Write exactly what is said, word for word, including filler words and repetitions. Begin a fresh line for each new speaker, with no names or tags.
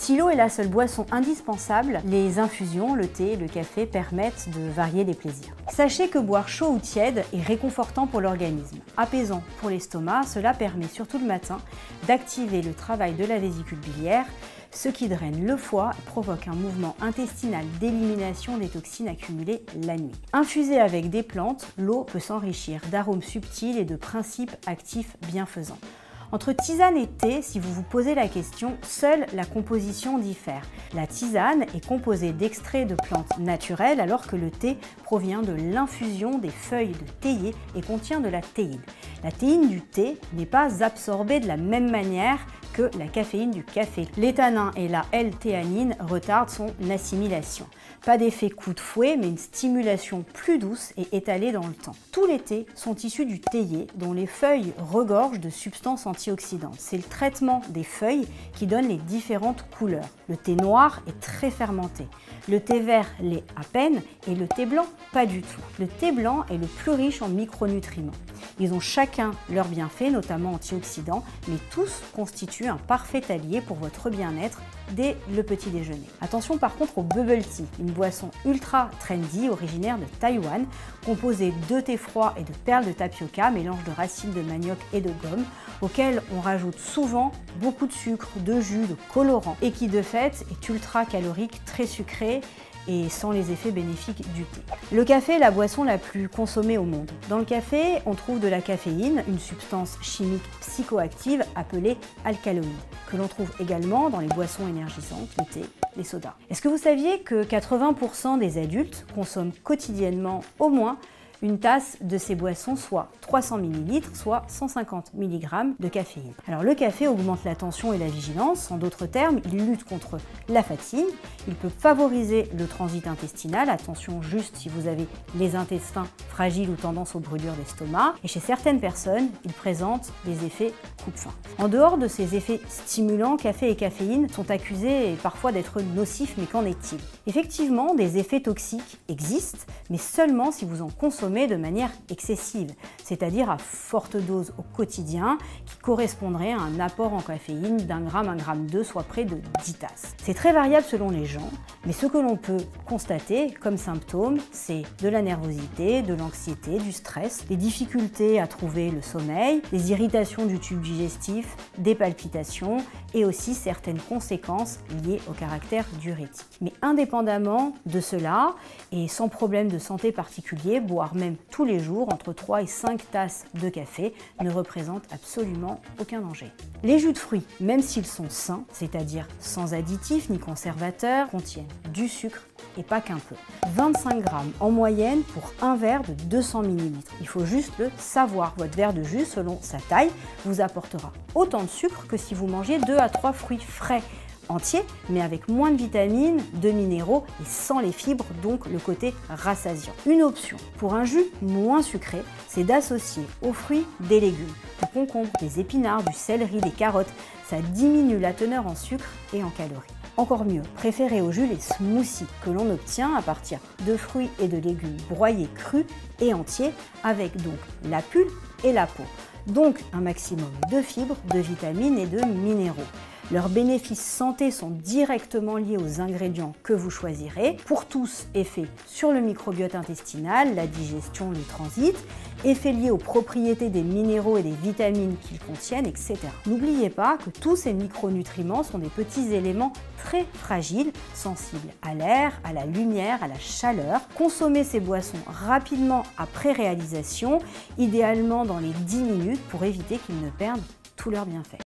Si l'eau est la seule boisson indispensable, les infusions, le thé et le café permettent de varier les plaisirs. Sachez que boire chaud ou tiède est réconfortant pour l'organisme. Apaisant pour l'estomac, cela permet surtout le matin d'activer le travail de la vésicule biliaire, ce qui draine le foie et provoque un mouvement intestinal d'élimination des toxines accumulées la nuit. Infusée avec des plantes, l'eau peut s'enrichir d'arômes subtils et de principes actifs bienfaisants. Entre tisane et thé, si vous vous posez la question, seule la composition diffère. La tisane est composée d'extraits de plantes naturelles alors que le thé provient de l'infusion des feuilles de théier et contient de la théine. La théine du thé n'est pas absorbée de la même manière que la caféine du café. L'éthanine et la L-théanine retardent son assimilation. Pas d'effet coup de fouet, mais une stimulation plus douce et étalée dans le temps. Tous les thés sont issus du théier, dont les feuilles regorgent de substances antioxydantes. C'est le traitement des feuilles qui donne les différentes couleurs. Le thé noir est très fermenté. Le thé vert l'est à peine et le thé blanc pas du tout. Le thé blanc est le plus riche en micronutriments. Ils ont chacun leurs bienfaits, notamment antioxydants, mais tous constituent un parfait allié pour votre bien-être dès le petit déjeuner. Attention par contre au bubble tea, une boisson ultra trendy originaire de Taïwan, composée de thé froid et de perles de tapioca, mélange de racines de manioc et de gomme, auquel on rajoute souvent beaucoup de sucre, de jus, de colorant, et qui de fait est ultra calorique, très sucré, et sans les effets bénéfiques du thé. Le café est la boisson la plus consommée au monde. Dans le café, on trouve de la caféine, une substance chimique psychoactive appelée alcaloïde, que l'on trouve également dans les boissons énergisantes, le thé, les sodas. Est-ce que vous saviez que quatre-vingts pour cent des adultes consomment quotidiennement au moins une tasse de ces boissons, soit trois cents millilitres, soit cent cinquante milligrammes de caféine. Alors le café augmente l'attention et la vigilance, en d'autres termes, il lutte contre la fatigue, il peut favoriser le transit intestinal, attention juste si vous avez les intestins fragiles ou tendance aux brûlures d'estomac, et chez certaines personnes, il présente des effets coupe-faim. En dehors de ces effets stimulants, café et caféine sont accusés parfois d'être nocifs, mais qu'en est-il? Effectivement, des effets toxiques existent, mais seulement si vous en consommez de manière excessive, c'est-à-dire à forte dose au quotidien, qui correspondrait à un apport en caféine d'un gramme, un gramme deux, soit près de dix tasses. C'est très variable selon les gens, mais ce que l'on peut constater comme symptômes, c'est de la nervosité, de l'anxiété, du stress, des difficultés à trouver le sommeil, des irritations du tube digestif, des palpitations et aussi certaines conséquences liées au caractère diurétique. Mais indépendamment de cela, et sans problème de santé particulier, boire même tous les jours entre trois et cinq tasses de café ne représente absolument aucun danger. Les jus de fruits, même s'ils sont sains, c'est-à-dire sans additifs ni conservateurs, contiennent du sucre et pas qu'un peu. vingt-cinq grammes en moyenne pour un verre de deux cents millilitres. Il faut juste le savoir. Votre verre de jus, selon sa taille, vous apportera autant de sucre que si vous mangez deux à trois fruits frais entiers, mais avec moins de vitamines, de minéraux et sans les fibres, donc le côté rassasiant. Une option pour un jus moins sucré, c'est d'associer aux fruits des légumes, du concombre, des épinards, du céleri, des carottes. Ça diminue la teneur en sucre et en calories. Encore mieux, préférez au jus les smoothies que l'on obtient à partir de fruits et de légumes broyés crus et entiers, avec donc la pulpe et la peau. Donc un maximum de fibres, de vitamines et de minéraux. Leurs bénéfices santé sont directement liés aux ingrédients que vous choisirez. Pour tous, effet sur le microbiote intestinal, la digestion, le transit, effet lié aux propriétés des minéraux et des vitamines qu'ils contiennent, et cetera. N'oubliez pas que tous ces micronutriments sont des petits éléments très fragiles, sensibles à l'air, à la lumière, à la chaleur. Consommez ces boissons rapidement après réalisation, idéalement dans les dix minutes pour éviter qu'ils ne perdent tous leurs bienfaits.